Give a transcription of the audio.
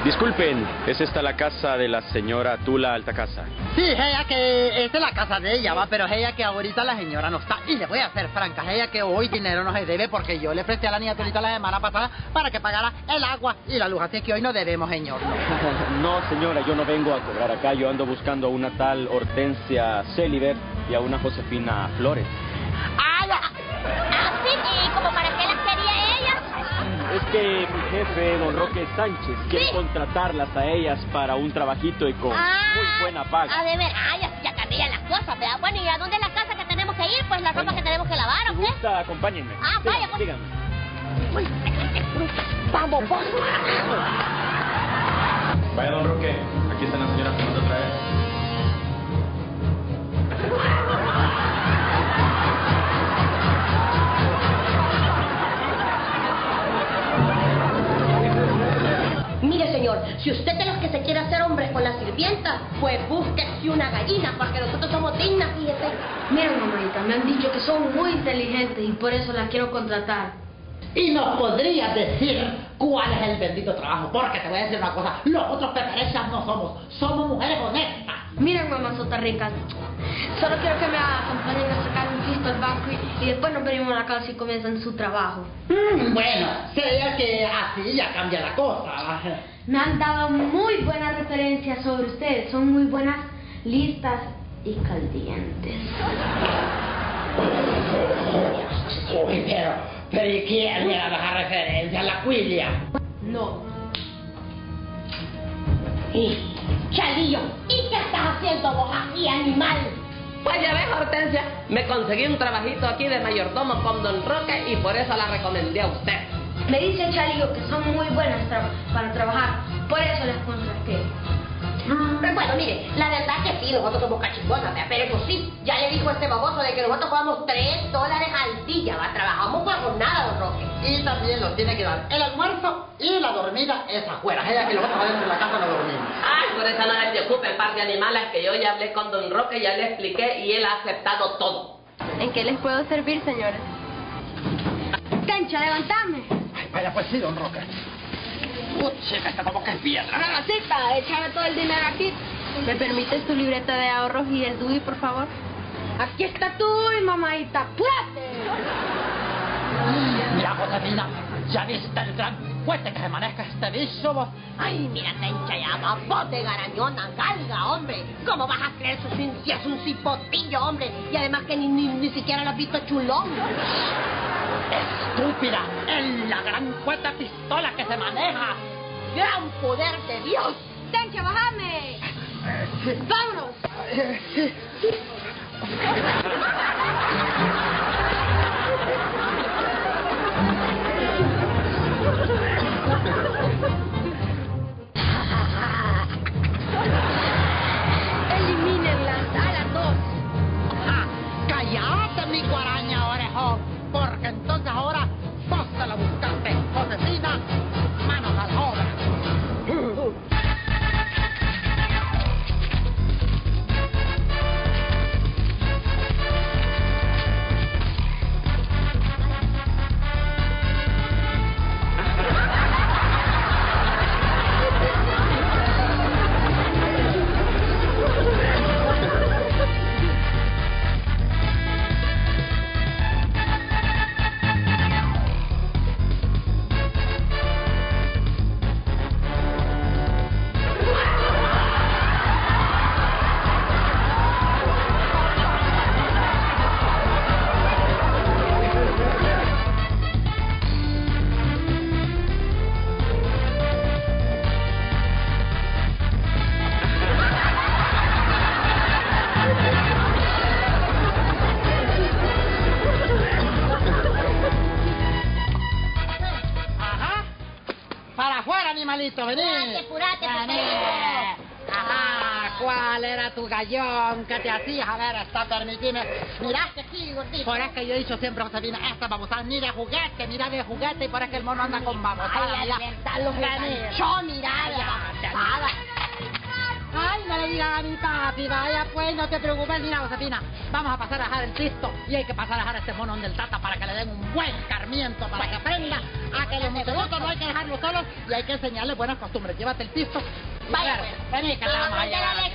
Disculpen, ¿es esta la casa de la señora Tula Altacasa? Sí, ella que esta es la casa de ella, va, pero ella que ahorita la señora no está. Y le voy a hacer franca, ella que hoy dinero no se debe porque yo le presté a la niña Tulita la semana pasada para que pagara el agua y la luz, así que hoy no debemos, señor. No, señora, yo no vengo a cobrar acá. Yo ando buscando a una tal Hortensia Celiber y a una Josefina Flores. ¡Ay! ¿Así? ¿Y como para qué las quería ella? Es que mi jefe, don Roque Sánchez, quiere contratarlas a ellas para un trabajito y con muy buena paga. A de ver, ya cambian las cosas, ¿verdad? Bueno, ¿y a dónde es la casa que tenemos que ir? Pues la ropa que tenemos que lavar, ¿o qué? Si gusta, acompáñenme. Vaya, pues. Díganme. Vamos, pues. Vaya, don Roque, aquí está la señora Fernanda otra vez. Mire, señor, si usted es de los que se quiere hacer hombres con la sirvienta, pues búsquese una gallina, porque nosotros somos dignas, fíjese. Miren, mamadita, me han dicho que son muy inteligentes y por eso las quiero contratar. Y nos podrías decir cuál es el bendito trabajo, porque te voy a decir una cosa, nosotros peperechas no somos mujeres honestas. Miren, mamazota rica, solo quiero que me acompañen a sacar un pisto al banco y después nos venimos a la casa y comienzan su trabajo. Bueno, sería que así ya cambia la cosa. Me han dado muy buenas referencias sobre ustedes, son muy buenas, listas y calientes. Uy, pero ¿y quién le da esa referencia? ¿La Quilia? No. Chalillo, ¿y qué estás haciendo vos aquí, animal? Pues ya ves, Hortensia, me conseguí un trabajito aquí de mayordomo con don Roque y por eso la recomendé a usted. Me dice Chalillo que son muy buenas para trabajar, por eso las contraté. Bueno, mire, la verdad que sí, nosotros somos cachingonas, pero eso sí, ya le dijo este baboso de que nosotros pagamos $3 al día, va, trabajamos por jornada, don Roque. Y también nos tiene que dar el almuerzo y la dormida es afuera. Ella que nosotros adentro de la casa no dormimos. Ay, por eso no se preocupen, par de animales, que yo ya hablé con don Roque, ya le expliqué y él ha aceptado todo. ¿En qué les puedo servir, señores? Tencha, levantame. Ay, vaya, pues sí, don Roque. Chica, esta como que es piedra. Mamacita, échame todo el dinero aquí. ¿Me permites tu libreta de ahorros y el DUI, por favor? Aquí está tu DUI, mamadita. ¡Apúrate! Mira, Josefina, ¿ya viste el gran fuerte que se maneja este bicho, vos? Ay, mira, Tencha, ya va, vos de garañona, galga, hombre. ¿Cómo vas a creer eso si es un cipotillo, hombre? Y además que ni siquiera lo has visto chulón. Estúpida, es la gran fuerte pistola que se maneja. ¡Gran poder de Dios! Tencha, bájame. ¡Vámonos! Elimínenlas a las dos. ¡Cállate, mi guaraña orejón! Porque entonces ahora vos te la buscaste, Josefina. Manos a la obra. Animalito, vení. Apúrate, Vení. Ajá, ¿cuál era tu gallón que te hacías? A ver, está, permitime. Miraste aquí, gordito. Por eso que yo he dicho siempre, Josefina, esta babosada ni de juguete, mira de juguete, y por eso que el mono anda con babosada. Ay, la verdad, los ganchó, mira, de babosada. Ay, Ay, no le digan a mi papi, vaya pues, no te preocupes, mira, Josefina, vamos a pasar a dejar el pisto y hay que pasar a dejar a este monón del Tata para que le den un buen escarmiento, para que aprenda a que los motelotos no hay que dejarlos solos y hay que enseñarles buenas costumbres. Llévate el pisto. Vaya, a ver, vení, que la vamos a llevar.